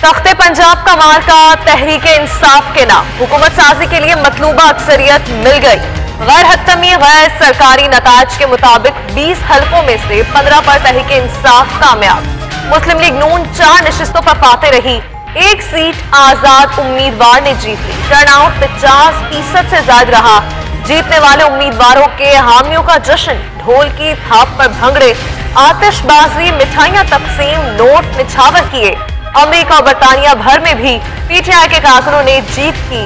तख्ते पंजाब का मार्का तहरीक इंसाफ के नाम, हुकूमत साजी के लिए मतलूबा अक्सरियत मिल गई। गैर हतमी गैर सरकारी नताज के मुताबिक 20 हलकों में से 15 पर तहरीक इंसाफ कामयाब। मुस्लिम लीग नून 4 नशिस्तों पर फाते रही, 1 सीट आजाद उम्मीदवार ने जीत ली। टर्नआउट 50% से ज्यादा रहा। जीतने वाले उम्मीदवारों के हामियों का जश्न, ढोल की थाप पर भंगड़े, आतिशबाजी, मिठाइयां तकसीम, नोट निछावर किए। अमेरिका और बरतानिया भर में भी पीटीआई के कारकुनों ने जीत की।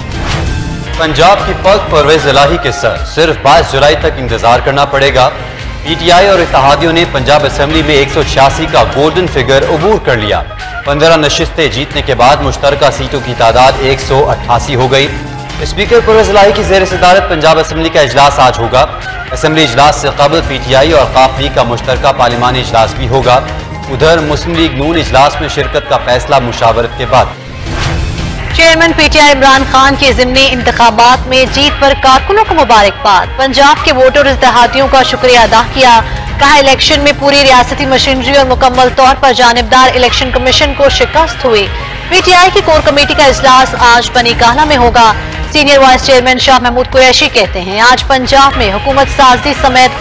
पंजाब की पग परवेज इलाही के सर, सिर्फ 22 जुलाई तक इंतजार करना पड़ेगा। पीटीआई और इत्तेहादियों ने पंजाब असेंबली में 186 का गोल्डन फिगर अबूर कर लिया। 15 नशिस्तें जीतने के बाद मुश्तरका सीटों की तादाद 188 हो गई। स्पीकर परवेज इलाही की जेर सदारत पंजाब असेंबली का इजलास आज होगा। असेंबली इजलास से कबल पीटीआई और काफ लीग का मुश्तरका पार्लिमानी इजलास भी होगा। उधर मुस्लिम लीग नून इजलास में शिरकत का फैसला मुशावरत के बाद। चेयरमैन पीटीआई इमरान खान के ज़िमनी इंतखाबात में जीत पर कारकुनों को मुबारकबाद। पंजाब के वोटर और इत्तेहादियों का शुक्रिया अदा किया। कहा, इलेक्शन में पूरी रियासती मशीनरी और मुकम्मल तौर पर जानिबदार इलेक्शन कमीशन को शिकस्त हुई। पीटीआई की कोर कमेटी का इजलास आज बनी काला में होगा। Senior vice chairman Shah Mahmood Qureshi कहते हैं, आज पंजाब में हुकूमत साजी समेत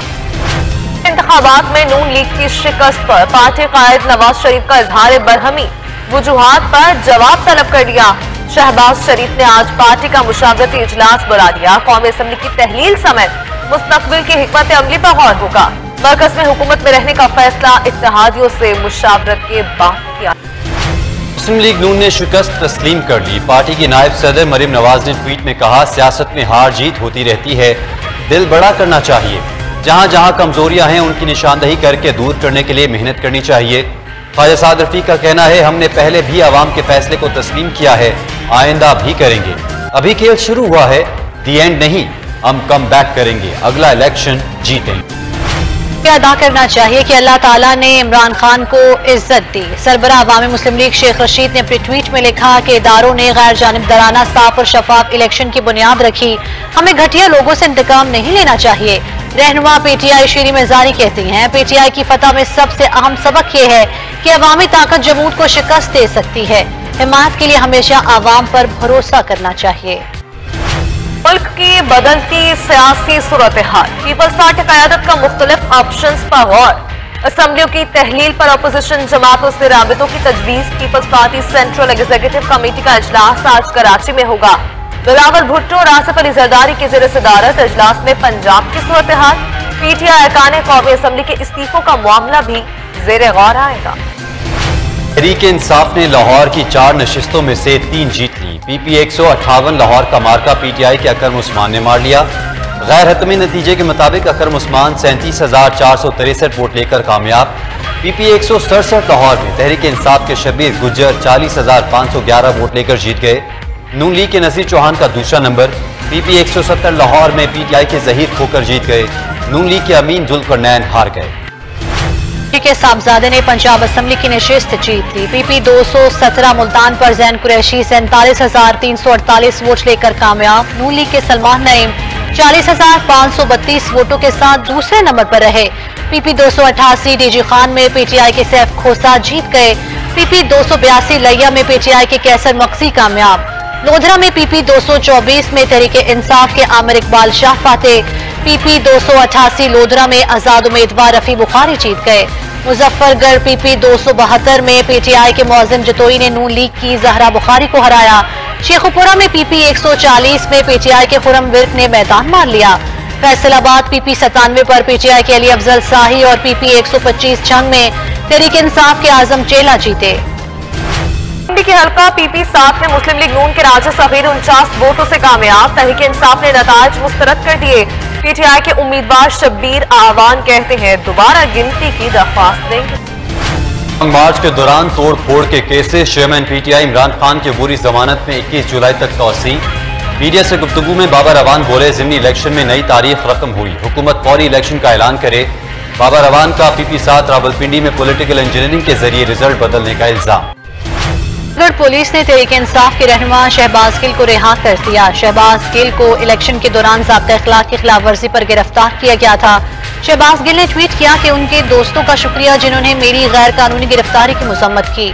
इंतखाबात में नून लीग की शिकस्त पर पार्टी कायद नवाज शरीफ का इजहार बरहमी, वजूहात पर जवाब तलब कर दिया। शहबाज शरीफ ने आज पार्टी का मुशावरती इजलास बुला दिया। कौमी असेंबली की तहलील समेत मुस्तकबिल की हिकमत अमली पर गौर होगा। मरकज में हुकूमत में रहने का फैसला इत्तेहादियों से मुशावरत के बाद किया। मुस्लिम लीग नून ने शिकस्त तस्लीम कर ली। पार्टी की नायब सदर मरीम नवाज ने ट्वीट में कहा, सियासत में हार जीत होती रहती है, दिल बड़ा करना चाहिए। जहां जहां कमजोरियां हैं उनकी निशानदही करके दूर करने के लिए मेहनत करनी चाहिए। ख्वाजा साद रफीक का कहना है, हमने पहले भी अवाम के फैसले को तस्लीम किया है, आइंदा भी करेंगे। अभी खेल शुरू हुआ है, दी एंड नहीं, हम कम बैक करेंगे, अगला इलेक्शन जीतेंगे। अदा करना चाहिए कि अल्लाह ताला ने इमरान खान को इज्जत दी। सरबराह अवामी मुस्लिम लीग शेख रशीद ने अपने ट्वीट में लिखा कि इदारों ने गैर जानिबदाराना, साफ और शफाफ इलेक्शन की बुनियाद रखी। हमें घटिया लोगों से इंतकाम नहीं लेना चाहिए। रहनुमा पीटीआई शीरी मेजारी कहती हैं, पीटीआई की फतह में सबसे अहम सबक यह है कि अवामी ताकत जमूत को शिकस्त दे सकती है। हिमायत के लिए हमेशा आवाम पर भरोसा करना चाहिए। मुल्क की बदलती सियासी सूरत हाल, पीपल्स पार्टी क़यादत का मुख्तलिफ ऑप्शंस पर गौर। असेंबलियों की तहलील पर अपोजिशन जमातों से राबितों की तजवीज़। People's party central executive committee का इजलास आज कराची में होगा। बिलावल भुट्टो और आसिफ अली जरदारी की जेर सदारत इजलास में पंजाब की सूरत हाल, पीटीआई अरकान कौमी असेंबली के इस्तीफों का मामला भी जेर गौर आएगा। तहरीक इंसाफ ने लाहौर की 4 नशिस्तों में से 3 जीत ली। पीपी 158 लाहौर का मार्का पीटीआई के अकरम उस्मान ने मार लिया। गैर हतमी नतीजे के मुताबिक अकरम उस्मान 37,463 वोट लेकर कामयाब। पीपी 167 लाहौर में तहरीक इंसाफ के शबीर गुज्जर 40,511 वोट लेकर जीत गए। नून लीग के नसीर चौहान का दूसरा नंबर। पीपी 170 लाहौर में पीटीआई के जहीर खोकर जीत गए। नून लीग के अमीन जुल्करनैन हार गए। के साहबजादे ने पंजाब असेंबली की नशिस्त जीत ली। पीपी 217 मुल्तान पर जैन कुरैशी 47,348 वोट लेकर कामयाब। नून लीग के सलमान नईम 40,532 वोटों के साथ दूसरे नंबर पर रहे। पीपी 288 डीजी खान में पीटीआई के सैफ खोसा जीत गए। पीपी 282 लिया में पीटीआई के कैसर मक्सी कामयाब। लोधरा में पीपी 224 में तहरीक इंसाफ के आमिर इकबाल शाह फातेह। पीपी 288 लोधरा में आजाद उम्मीदवार रफी बुखारी जीत गए। मुजफ्फरगढ़ पीपी 272 में पीटीआई के मुअज्जिम जतोई ने नून लीग की जहरा बुखारी को हराया। शेखुपुरा में पीपी 140 में पीटीआई के खुरम विर्क ने मैदान मार लिया। फैसलाबाद पीपी 97 पर पीटीआई के अली अफजल शाही और पीपी 125 जंग में तहरीक इंसाफ के आजम चेला जीते। के हल्का पीपी 7 में मुस्लिम लीग नून के राजा सफीर 49 वोटों से कामयाब। तहरीक इंसाफ ने नताज मुस्तरद कर दिए। पीटीआई के उम्मीदवार शब्बीर आवान कहते हैं, दोबारा गिनती की दरख्वास्त देंगे। मार्च के दौरान तोड़ फोड़ के cases, chairman PTI Imran Khan की बुरी जमानत में 21 जुलाई तक तौसी। मीडिया से गुफ्तगू में बाबर अवान बोले, ज़िमनी इलेक्शन में नई तारीख रकम हुई, हुकूमत फौरी इलेक्शन का ऐलान करे। बाबर अवान का पीपी 7 रावलपिंडी में पॉलिटिकल इंजीनियरिंग के जरिए रिजल्ट बदलने का इल्जाम। पुलिस ने तहरीक इंसाफ के रहनुमा शहबाज गिल को रिहा कर दिया। शहबाज गिल को इलेक्शन के दौरान ज़ाब्ता इखलाक की खिलाफ वर्जी पर गिरफ्तार किया गया था। शहबाज गिल ने ट्वीट किया कि उनके दोस्तों का शुक्रिया जिन्होंने मेरी गैर कानूनी गिरफ्तारी की मजम्मत की।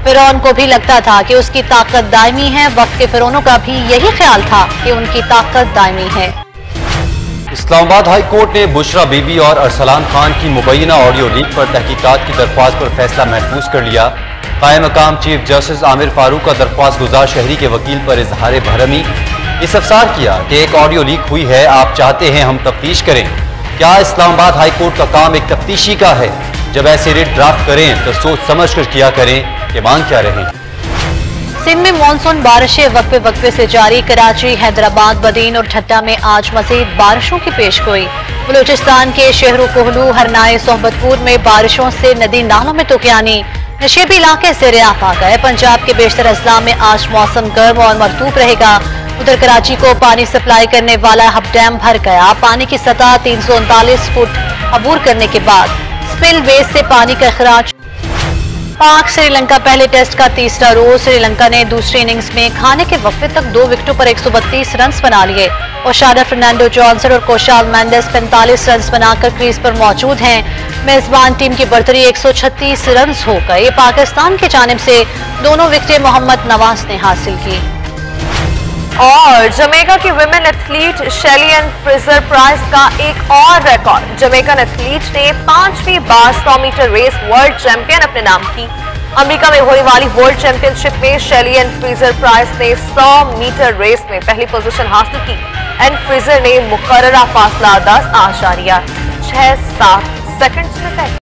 फिरौन को भी लगता था कि उसकी ताकत दायमी है। वक्त के फिरौनों का भी यही ख्याल था कि उनकी ताकत दायमी है। इस्लामाबाद हाई कोर्ट ने बुशरा बीबी और अरसलान खान की मुबैना ऑडियो लीक पर तहकीकात की दरख्वास्त पर फैसला महफूज कर लिया। कायम मकाम चीफ जस्टिस आमिर फारूक का दरख्वास्त गुजार शहरी के वकील पर इजहार भरमी इस्तफसार किया कि एक ऑडियो लीक हुई है, आप चाहते हैं हम तफ्तीश करें। क्या इस्लामाबाद हाई कोर्ट का काम एक तफ्तीशी का है? जब ऐसे रिट ड्राफ्ट करें तो सोच समझ कर किया करें कि मांग क्या रहे। सिंध में मानसून बारिशें वक्फे वक्फे से जारी। कराची, हैदराबाद, बदीन और ठट्टा में आज मजीद बारिशों की पेशगोई। बलूचिस्तान के शहरों कोहलू, हरनाए, सोहबतपुर में बारिशों से नदी नालों में तुकियानी। नशेबी इलाके ज़ेर-ए-आफ़ आ गए। पंजाब के बेशतर अजला में आज मौसम गर्म और मरतूब रहेगा। उधर कराची को पानी सप्लाई करने वाला हब डैम भर गया। पानी की सतह 339 फुट अबूर करने के बाद स्पिलवेज से पानी का अखराज। पाक श्रीलंका पहले टेस्ट का तीसरा रोज। श्रीलंका ने दूसरी इनिंग्स में खाने के वक्फे तक 2 विकेटों पर 132 रन बना लिए। ओशाडा, फर्नांडो जॉनसन और कोशाल मेंडेस 45 रन बनाकर क्रीज पर मौजूद हैं। मेजबान टीम की बर्तरी 136 रन हो गई। पाकिस्तान की जानिब से दोनों विकेटें मोहम्मद नवाज ने हासिल की। और जमैका की women athlete Shelly Ann Fraser Pryce का एक और रिकॉर्ड। जमैकन एथलीट ने 5वीं बार 100 मीटर रेस वर्ल्ड चैंपियन अपने नाम की। अमेरिका में होने वाली वर्ल्ड चैंपियनशिप में शेलियन फ्रेजर प्राइस ने 100 मीटर रेस में पहली पोजीशन हासिल की। एंड फ्रेजर ने मुकर्ररा फासला 10.6 सेकंड्स में तय